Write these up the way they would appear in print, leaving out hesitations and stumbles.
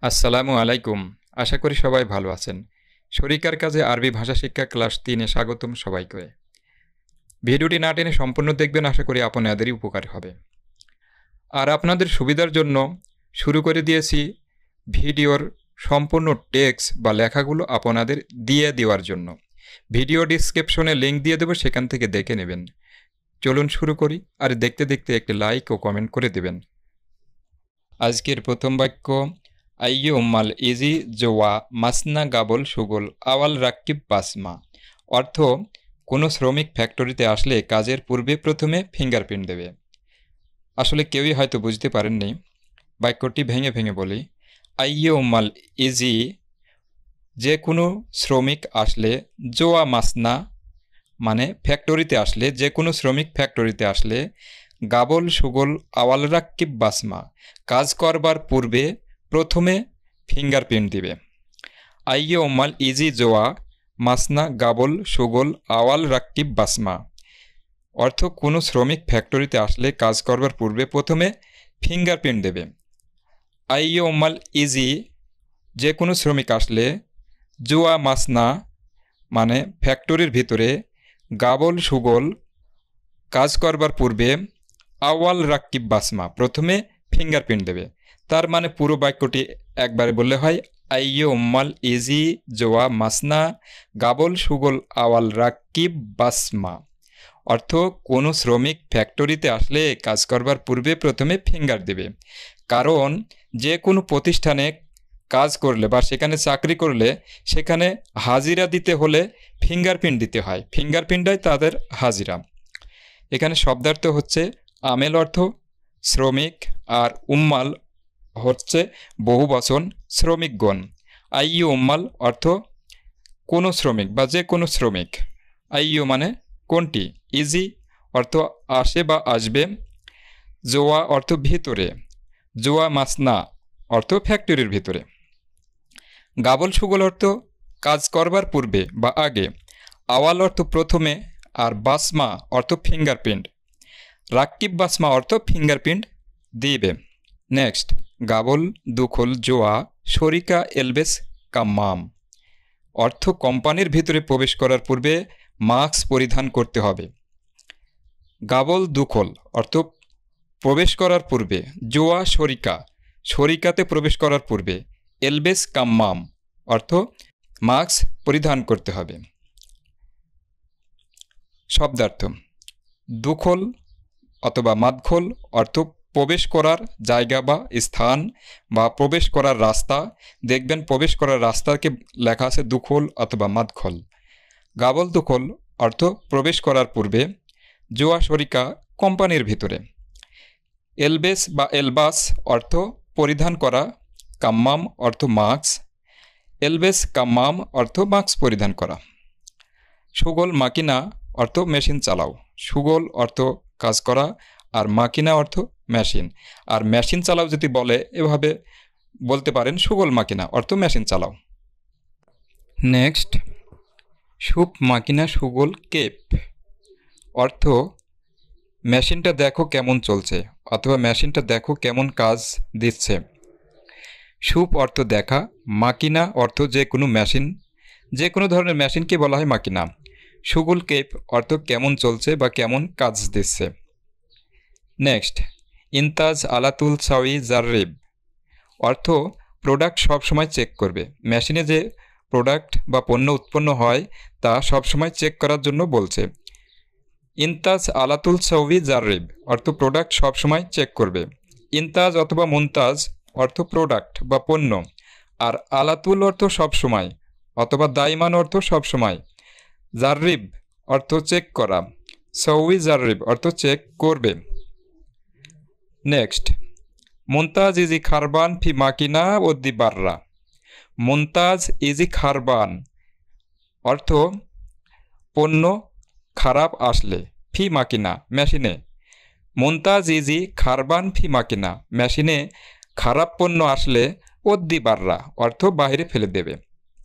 আসসালামু আলাইকুম। আশা করি সবাই ভালো আছেন। শরিকার কাজে আরবি ভাষা শিক্ষা ক্লাস 3-এ স্বাগতম সবাইকে। ভিডিওটি না টেনে সম্পূর্ণ দেখবেন, আশা করি আপনাদেরই উপকার হবে। আর আপনাদের সুবিধার জন্য শুরু করে দিয়েছি ভিডিওর সম্পূর্ণ টেক্সট বা লেখাগুলো আপনাদের দিয়ে দেওয়ার জন্য। ভিডিও ডিসক্রিপশনে লিঙ্ক দিয়ে দেবো, সেখান থেকে দেখে নেবেন। চলুন শুরু করি, আর দেখতে দেখতে একটি লাইক ও কমেন্ট করে দেবেন। আজকের প্রথম বাক্য, আইয়ো উম্মাল ইজি জোয়া মাসনা গাবল সুগল আওয়াল রাক্কিব বাসমা। অর্থ, কোনো শ্রমিক ফ্যাক্টরিতে আসলে কাজের পূর্বে প্রথমে ফিঙ্গারপ্রিন্ট দেবে। আসলে কেউই হয়তো বুঝতে পারেননি, বাক্যটি ভেঙে ভেঙে বলি। আইয়ো উম্মাল ইজি, যে কোনো শ্রমিক আসলে, জোয়া মাসনা মানে ফ্যাক্টরিতে আসলে, যে কোনো শ্রমিক ফ্যাক্টরিতে আসলে, গাবল সুগল আওয়াল রাক্কিব বাসমা, কাজ করবার পূর্বে প্রথমে ফিঙ্গারপ্রিন্ট দিবে। আইয়ে ওম্মাল ইজি জোয়া মাসনা গাবল সুগল আওয়াল রাক্কিব বাসমা। অর্থ, কোনো শ্রমিক ফ্যাক্টরিতে আসলে কাজ করবার পূর্বে প্রথমে ফিঙ্গারপ্রিন্ট দেবে। আইয়ে ওম্মাল ইজি, যে কোনো শ্রমিক আসলে, জোয়া মাসনা মানে ফ্যাক্টরির ভিতরে, গাবল সুগল কাজ করবার পূর্বে, আওয়াল রাক্কিব বাসমা প্রথমে ফিঙ্গারপ্রিন্ট দেবে। তার মানে পুরো বাক্যটি একবারে বললে হয়, আইয়ো উম্মাল ইজি জোয়া মাসনা গাবল সুগল আওয়াল রাক্কিব বাসমা। অর্থ, কোনো শ্রমিক ফ্যাক্টরিতে আসলে কাজ করবার পূর্বে প্রথমে ফিঙ্গার দেবে। কারণ যে কোনো প্রতিষ্ঠানে কাজ করলে বা সেখানে চাকরি করলে সেখানে হাজিরা দিতে হলে ফিঙ্গারপ্রিন্ট দিতে হয়। ফিঙ্গারপ্রিন্টটাই তাদের হাজিরা। এখানে শব্দার্থ হচ্ছে আমেল অর্থ শ্রমিক, আর উম্মাল হচ্ছে বহুবচন শ্রমিকগণ। আইয়ু উম্মাল অর্থ কোনো শ্রমিক বা যে কোনো শ্রমিক। আইয়ু মানে কোনটি, ইজি অর্থ আসে বা আসবে, জোয়া অর্থ ভিতরে, জোয়া মাসনা অর্থ ফ্যাক্টরির ভিতরে, গাবল সুগল অর্থ কাজ করবার পূর্বে বা আগে, আওয়াল অর্থ প্রথমে, আর বাসমা অর্থ ফিঙ্গারপ্রিন্ট। রাক্কিব বাসমা অর্থ ফিঙ্গারপ্রিন্ট দিবে। নেক্সট, গাবল দুখল জোয়া শরিকা এলবেস কাম্মাম। অর্থ, কোম্পানির ভিতরে প্রবেশ করার পূর্বে মাস্ক পরিধান করতে হবে। গাবল দুখল অর্থ প্রবেশ করার পূর্বে, জোয়া শরিকা শরিকাতে প্রবেশ করার পূর্বে, এলবেস কাম্মাম অর্থ মাস্ক পরিধান করতে হবে। শব্দার্থ, দুখল অথবা মাদখল অর্থ প্রবেশ করার জায়গা বা স্থান বা প্রবেশ করার রাস্তা। দেখবেন প্রবেশ করার রাস্তাকে লেখা আছে দুখল অথবা মাদখল। গাবল দুখল অর্থ প্রবেশ করার পূর্বে, জোয়া শরিকা কোম্পানির ভিতরে, এলবেস বা এলবাস অর্থ পরিধান করা, কাম্মাম অর্থ মাস্ক, এলবেস কাম্মাম অর্থ মাস্ক পরিধান করা। সুগল মাকিনা অর্থ মেশিন চালাও। সুগল অর্থ কাজ করা, আর মাকিনা অর্থ মেশিন। আর মেশিন চালাও যদি বলে, এভাবে বলতে পারেন, সুগল মাকিনা অর্থ মেশিন চালাও। নেক্সট, সুপ মাকিনা সুগল কেপ। অর্থ, মেশিনটা দেখো কেমন চলছে, অথবা মেশিনটা দেখো কেমন কাজ দিচ্ছে। সুপ অর্থ দেখা, মাকিনা অর্থ যে কোনো মেশিন, যে কোনো ধরনের মেশিনকে বলা হয় মাকিনা। সুগুল কেপ অর্থ কেমন চলছে বা কেমন কাজ দিচ্ছে। নেক্সট, ইনতাজ আলাতুল সাউই জাররিব। অর্থ, প্রোডাক্ট সবসময় চেক করবে। মেশিনে যে প্রোডাক্ট বা পণ্য উৎপন্ন হয় তা সবসময় চেক করার জন্য বলছে। ইনতাজ আলাতুল সাউই জাররিব অর্থ প্রোডাক্ট সবসময় চেক করবে। ইনতাজ অথবা মুনতাজ অর্থ প্রোডাক্ট বা পণ্য, আর আলাতুল অর্থ সবসময় অথবা দাইমান অর্থ সবসময়, জাররিব অর্থ চেক করা, সাউই জাররিব অর্থ চেক করবে। নেক্সট, মুনতাজ ইজি খারবান ফি মাকিনা ওদ্দি বাররা। মুনতাজ ইজি খারবান অর্থ পণ্য খারাপ আসলে, ফি মাকিনা মেশিনে। মুনতাজ ইজি খারবান ফি মাকিনা মেশিনে খারাপ পণ্য আসলে, ওদ্দি বাররা অর্থ বাইরে ফেলে দেবে।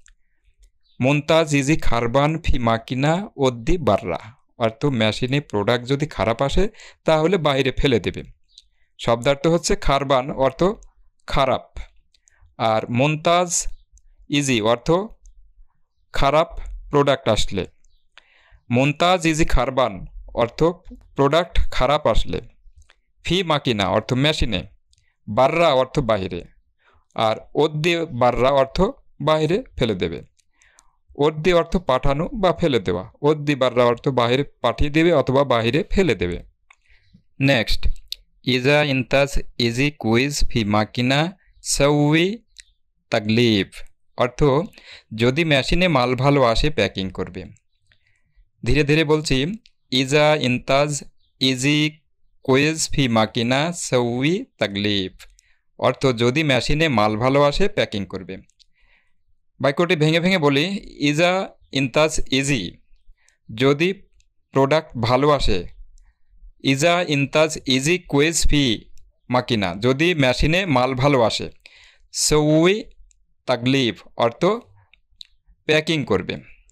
মুনতাজ ইজি খারবান ফি মাকিনা ওদ্দি বাররা অর্থ মেশিনে প্রোডাক্ট যদি খারাপ আসে তাহলে বাইরে ফেলে দেবে। শব্দার্থ হচ্ছে খারবান অর্থ খারাপ, আর মুমতাজ ইজি অর্থ খারাপ প্রোডাক্ট আসলে, মুমতাজ ইজি খারবান অর্থ প্রোডাক্ট খারাপ আসলে, ফি মাকিনা অর্থ মেশিনে, বাররা অর্থ বাহিরে, আর ওদ্দি বাররা অর্থ বাহিরে ফেলে দেবে। ওদ্দি অর্থ পাঠানো বা ফেলে দেওয়া, ওদ্দি বাররা অর্থ বাহিরে পাঠিয়ে দেবে অথবা বাহিরে ফেলে দেবে। নেক্সট, ইজা ইনতাজ ইজি কুইজ ফি মাকিনা সৌই তাগলিফ অর্থ যদি মেশিনে মাল ভালো আসে প্যাকিং করবে। ধীরে ধীরে বলছি, ইজা ইনতাজ ইজি কুইজ ফি মাকিনা সৌই তাগলিফ অর্থ যদি মেশিনে মাল ভালো আসে প্যাকিং করবে। বাক্যটি ভেঙে ভেঙে বলি, ইজা ইনতাজ ইজি যদি প্রোডাক্ট ভালো আসে, ইজা ইনতাজ ইজি কুইজ ফি মাকিনা যদি মেশিনে মাল ভালো আসে, সৌই তাগলিফ অর্থ প্যাকিং করবে।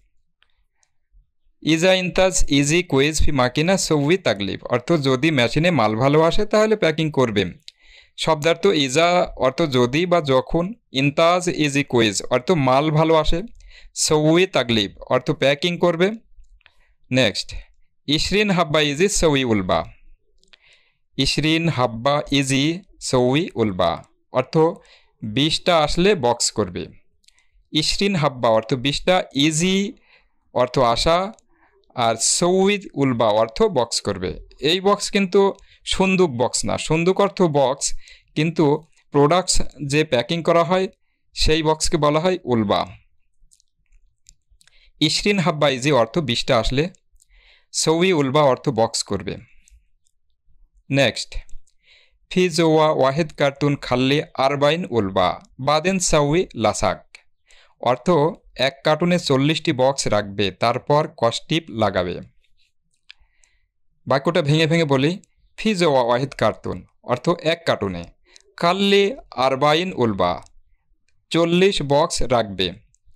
ইজা ইনতাজ ইজি কুইজ ফি মাকিনা সৌই তাগলিফ অর্থ যদি মেশিনে মাল ভালো আসে তাহলে প্যাকিং করবে। শব্দার্থ ইজা অর্থ যদি বা যখন, ইনতাজ ইজি কুইজ অর্থ মাল ভালো আসে, সৌই তাগলিফ অর্থ প্যাকিং করবে। নেক্সট, ইশরিন হাব্বা ইজি সৌই উলবা, ইশরিন হাব্বা ইজি সৌই উলবা অর্থ 20টা আসলে বক্স করবে। ইশরিন হাব্বা অর্থ 20টা, ইজি অর্থ আসা, আর সৌই উলবা অর্থ বক্স করবে। এই বক্স কিন্তু সন্দুক বক্স না, সন্দুক অর্থ বক্স, কিন্তু প্রোডাক্টস যে প্যাকিং করা হয় সেই বক্সকে বলা হয় উলবা। ইশরিন হাব্বা ইজি অর্থ 20টা আসলে, সৌই উলবা অর্থ বক্স করবে। নেক্সট, ফি জোয়া ওয়াহেদ কার্টুন খাল্লি আরবাইন উলবা বাদেন সাউই লাসাক অর্থ এক কার্টুনে 40টি বক্স রাখবে তারপর কস্টিপ লাগাবে। বাক্যটা ভেঙে ভেঙে বলি, ফি জোয়া ওয়াহেদ কার্টুন অর্থ এক কার্টুনে, খাল্লি আরবাইন উলবা 40 বক্স রাখবে।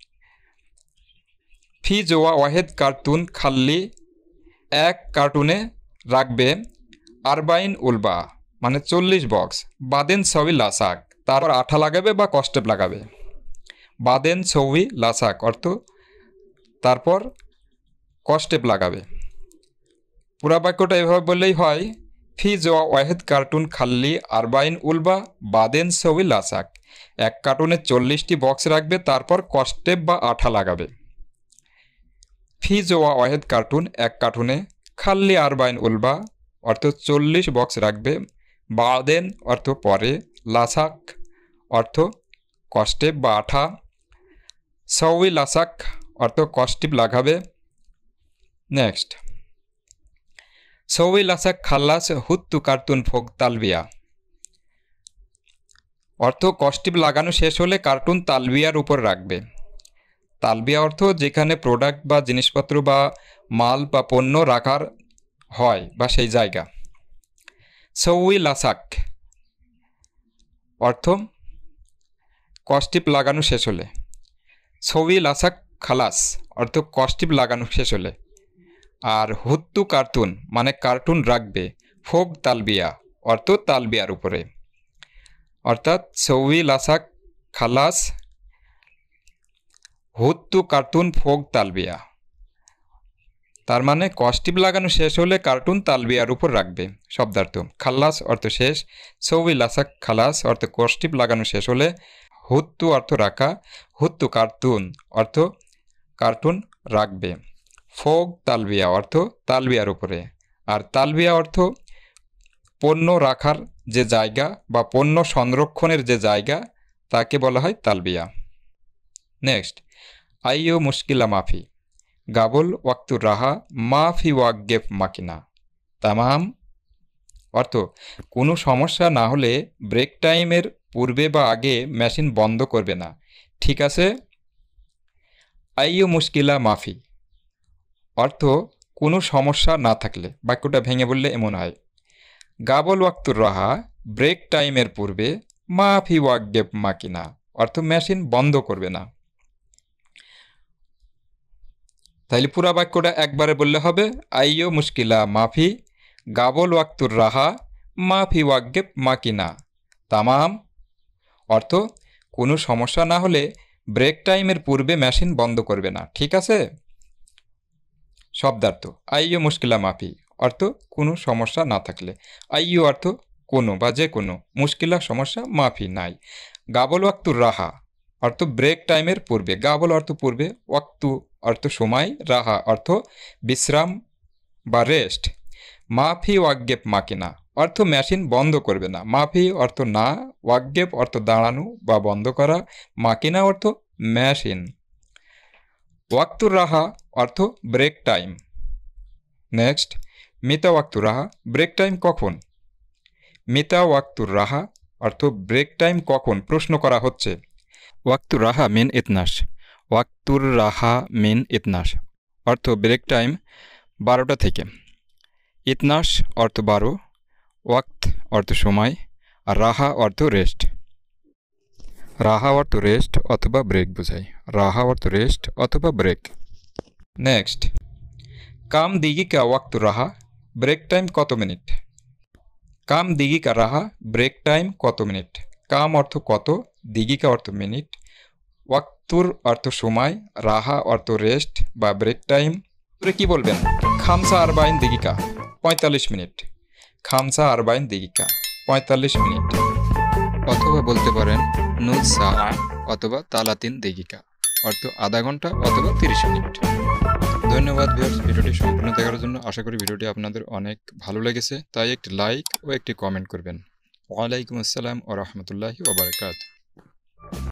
ফি জোয়া ওয়াহেদ কার্টুন খাল্লি এক কার্টুনে রাখবে, আরবাইন উলবা মানে 40 বক্স, বাদেন সবই লাসাক তারপর আঠা লাগাবে বা কস্টেপ লাগাবে। বাদেন সবই লাসাক অর্থ তারপর কস্টেপ লাগাবে। পুরা বাক্যটা এভাবে বললেই হয়, ফি জোয়া ওয়াহেদ কার্টুন খাল্লি আরবাইন উলবা বাদেন সবই লাসাক এক কার্টুনে 40টি বক্স রাখবে তারপর কস্টেপ বা আঠা লাগাবে। ফি জোয়া ওয়াহেদ কার্টুন এক কার্টুনে, খাল্লি আরবাইন উলবা অর্থ 40 বক্স রাখবে, বাদেন অর্থ পরে, লাসাক অর্থ কস্টেপ বা আঠা, সৌই লাসাক অর্থ কস্টিপ লাগাবে। নেক্সট, সৌই লাসাক খাল্লাস হুত্তু কার্টুন ফোক তালবিয়া অর্থ কস্টিপ লাগানো শেষ হলে কার্টুন তালবিয়ার উপর রাখবে। তালবিয়া অর্থ যেখানে প্রোডাক্ট বা জিনিসপত্র বা মাল বা পণ্য রাখার হয় বা সেই জায়গা। সৌই লাসাক অর্থ কস্টিপ লাগানো শেষ হলে, সৌই লাসাক খালাস অর্থ কস্টিপ লাগানো শেষ হলে, আর হুত্তু কার্টুন মানে কার্টুন রাখবে, ফোক তালবিয়া অর্থ তালবিয়ার উপরে। অর্থাৎ সৌই লাসাক খালাস হুত্তু কার্টুন ফোক তালবিয়া, তার মানে কস্টিপ লাগানো শেষ হলে কার্টুন তালবিয়ার উপর রাখবে। শব্দার্থ, খাল্লাস অর্থ শেষ, সৌই লাসাক খালাস অর্থ কস্টিপ লাগানো শেষ হলে, হুত্তু অর্থ রাখা, হুত্তু কার্টুন অর্থ কার্টুন রাখবে, ফোক তালবিয়া অর্থ তালবিয়ার উপরে, আর তালবিয়া অর্থ পণ্য রাখার যে জায়গা বা পণ্য সংরক্ষণের যে জায়গা তাকে বলা হয় তালবিয়া। নেক্সট, আইও মুশকিলা মাফি গাবল ওয়াক্তুর রাহা মাফি ওয়াকগেফ মাকিনা তামাম অর্থ কোনো সমস্যা না হলে ব্রেক টাইমের পূর্বে বা আগে মেশিন বন্ধ করবে না, ঠিক আছে। আইও মুশকিলা মাফি অর্থ কোনো সমস্যা না থাকলে। বাক্যটা ভেঙে বললে এমন হয়, গাবল ওয়াক্তুর রাহা ব্রেক টাইমের পূর্বে, মাফি ওয়াকগেফ মাকিনা অর্থ মেশিন বন্ধ করবে না। তাইলে পুরা বাক্যটা একবারে বললে হবে, আইও মুশকিলা মাফি গাবল ওয়াক্তুর রাহা মাফি ওয়াকগেফ মাকিনা তামাম অর্থ কোনো সমস্যা না হলে ব্রেক টাইমের পূর্বে মেশিন বন্ধ করবে না, ঠিক আছে? শব্দার্থ আইয়ো মুশকিলা মাফি অর্থ কোনো সমস্যা না থাকলে, আইয়ো অর্থ কোনো বা যে কোনো, মুশকিলা সমস্যা, মাফি নাই। গাবল ওয়াক্তুর রাহা অর্থ ব্রেক টাইমের পূর্বে, গাবল অর্থ পূর্বে, ওয়াক্তু অর্থ সময়, রাহা অর্থ বিশ্রাম বা রেস্ট। মাফি ওয়াগ্গেপ মাকিনা অর্থ মেশিন বন্ধ করবে না, মাফি অর্থ না, ওয়াগ্গেপ অর্থ দাঁড়ানো বা বন্ধ করা, মাকিনা অর্থ মেশিন। ওয়াক্তুর রাহা অর্থ ব্রেক টাইম। নেক্সট, মিতা ওয়াক্তুর রাহা ব্রেক টাইম কখন? মিতা ওয়াক্তুর রাহা অর্থ ব্রেক টাইম কখন, প্রশ্ন করা হচ্ছে। ওয়াক্তুর রাহা মিন ইতনাস, ওয়াক্তুর রাহা মিন ইতনাস অর্থ ব্রেক টাইম 12টা থেকে। ইতনাস অর্থ 12, ওয়াক্ত অর্থ সময়, আর রাহা অর্থ রেস্ট। রাহা অর্থ রেস্ট অথবা ব্রেক বোঝায়, রাহা অর্থ রেস্ট অথবা ব্রেক। নেক্সট, কাম দিগিকা ওয়াক্তুর রাহা ব্রেক টাইম কত মিনিট? কাম দিগিকা রাহা ব্রেক টাইম কত মিনিট? কাম অর্থ কত, দিগিকা অর্থ মিনিট, ওয়াক্তুর অর্থ সময়, রাহা অর্থ রেস্ট বা ব্রেক টাইম। কি বলবেন? খামসা আরবাইন দিগিকা 45 মিনিট, খামসা আরবাইন দিগিকা 45 মিনিট। অথবা বলতে পারেন নুস সা অথবা তালাতিন দিগিকা অর্থ আধা ঘন্টা অথবা 30 মিনিট। ধন্যবাদ ভিউয়ার্স, ভিডিওটি সম্পূর্ণ দেখার জন্য। আশা করি ভিডিওটি আপনাদের অনেক ভালো লেগেছে, তাই একটি লাইক ও একটি কমেন্ট করবেন। ওয়ালাইকুম আসসালাম ওয়া রাহমাতুল্লাহি ওয়া বারাকাতুহু।